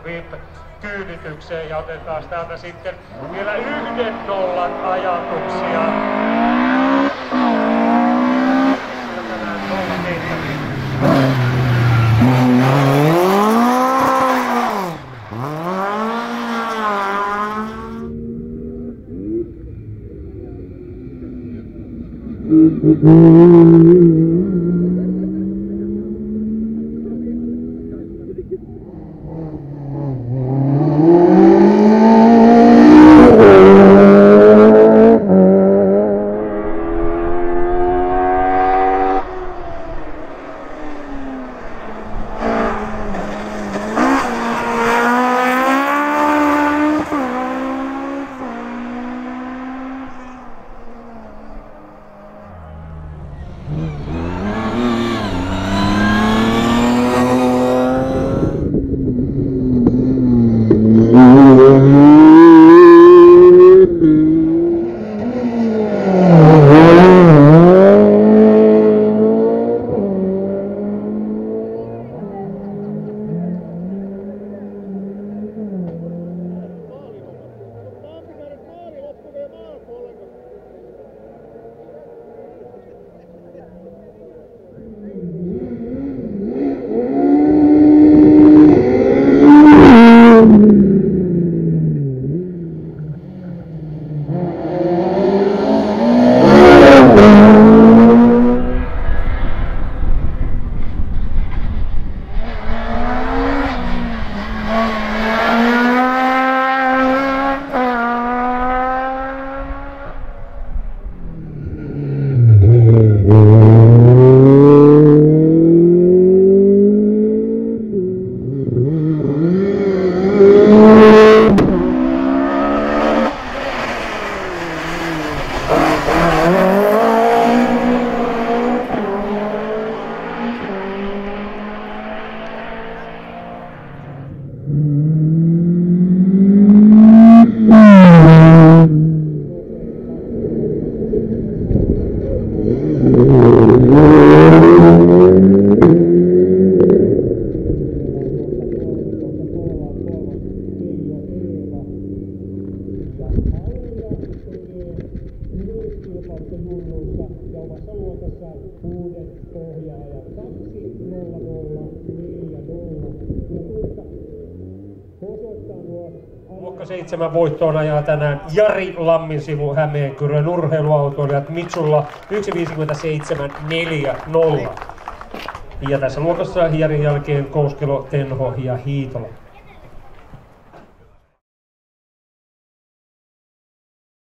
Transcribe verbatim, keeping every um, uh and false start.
V I P-kyyditykseen ja otetaan täältä sitten vielä yhden nollan ajatuksia. Tänään nolla tehtäviä. Luokka seitsemän voittoon ajaa tänään Jari Lamminsivu Hämeenkyrön urheiluautoilijat Mitsulla yksi viisikymmentäseitsemän neljä nolla. Ja tässä luokassa Jarin jälkeen Kouskelo, Tenho ja Hiitola.